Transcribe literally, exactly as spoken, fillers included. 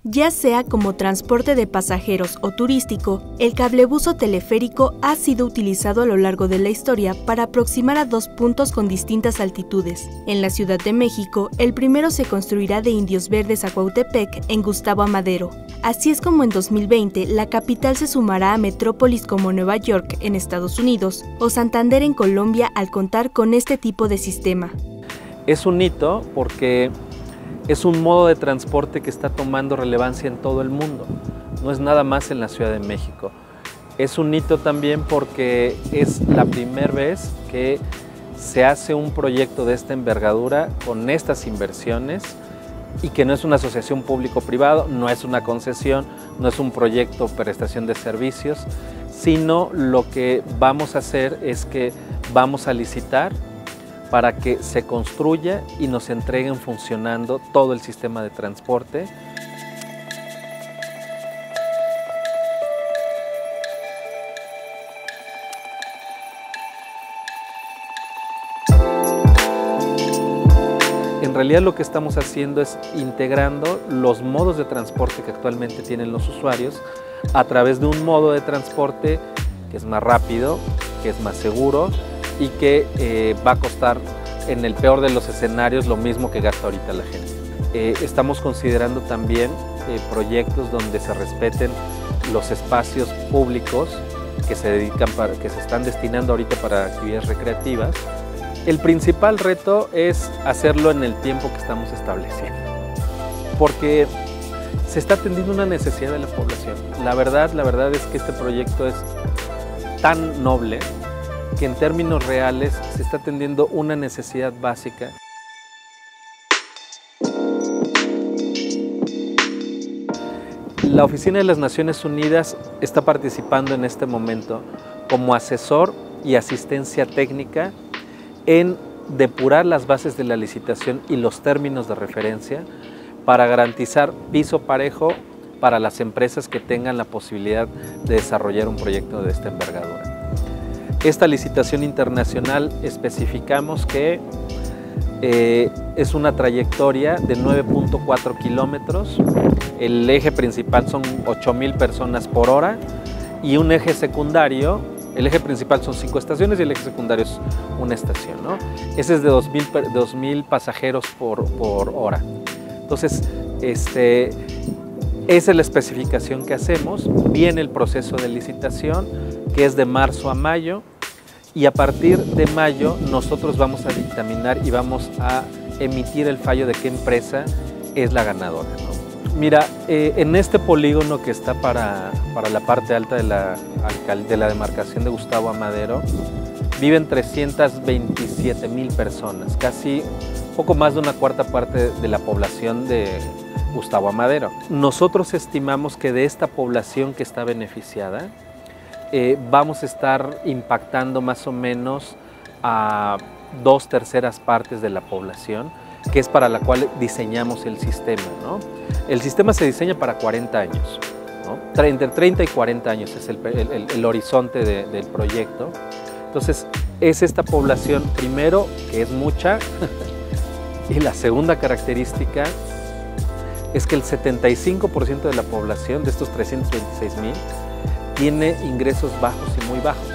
Ya sea como transporte de pasajeros o turístico, el cablebús o teleférico ha sido utilizado a lo largo de la historia para aproximar a dos puntos con distintas altitudes. En la Ciudad de México, el primero se construirá de Indios Verdes a Cuautepec en Gustavo Amadero. Así es como en dos mil veinte la capital se sumará a metrópolis como Nueva York en Estados Unidos o Santander en Colombia al contar con este tipo de sistema. Es un hito porque es un modo de transporte que está tomando relevancia en todo el mundo, no es nada más en la Ciudad de México. Es un hito también porque es la primera vez que se hace un proyecto de esta envergadura con estas inversiones y que no es una asociación público-privado, no es una concesión, no es un proyecto o prestación de servicios, sino lo que vamos a hacer es que vamos a licitar para que se construya y nos entreguen funcionando todo el sistema de transporte. En realidad lo que estamos haciendo es integrando los modos de transporte que actualmente tienen los usuarios a través de un modo de transporte que es más rápido, que es más seguro, y que eh, va a costar en el peor de los escenarios lo mismo que gasta ahorita la gente. Eh, estamos considerando también eh, proyectos donde se respeten los espacios públicos que se, dedican para, que se están destinando ahorita para actividades recreativas. El principal reto es hacerlo en el tiempo que estamos estableciendo, porque se está atendiendo una necesidad de la población. La verdad, la verdad es que este proyecto es tan noble que en términos reales se está atendiendo una necesidad básica. La Oficina de las Naciones Unidas está participando en este momento como asesor y asistencia técnica en depurar las bases de la licitación y los términos de referencia para garantizar piso parejo para las empresas que tengan la posibilidad de desarrollar un proyecto de esta envergadura. Esta licitación internacional especificamos que eh, es una trayectoria de nueve punto cuatro kilómetros, el eje principal son ocho mil personas por hora y un eje secundario, el eje principal son cinco estaciones y el eje secundario es una estación, ¿no? Ese es de dos mil pasajeros por, por hora. Entonces, este, esa es la especificación que hacemos, viene el proceso de licitación, que es de marzo a mayo, y a partir de mayo nosotros vamos a dictaminar y vamos a emitir el fallo de qué empresa es la ganadora, ¿no? Mira, eh, en este polígono que está para, para la parte alta de la, de la demarcación de Gustavo Amadero, viven trescientas veintisiete mil personas, casi poco más de una cuarta parte de la población de Gustavo Amadero. Nosotros estimamos que de esta población que está beneficiada, Eh, vamos a estar impactando más o menos a dos terceras partes de la población, que es para la cual diseñamos el sistema, ¿no? El sistema se diseña para cuarenta años, ¿no? Entre treinta y cuarenta años es el, el, el horizonte de, del proyecto. Entonces, es esta población, primero, que es mucha, y la segunda característica es que el setenta y cinco por ciento de la población, de estos trescientos veintiséis mil, tiene ingresos bajos y muy bajos.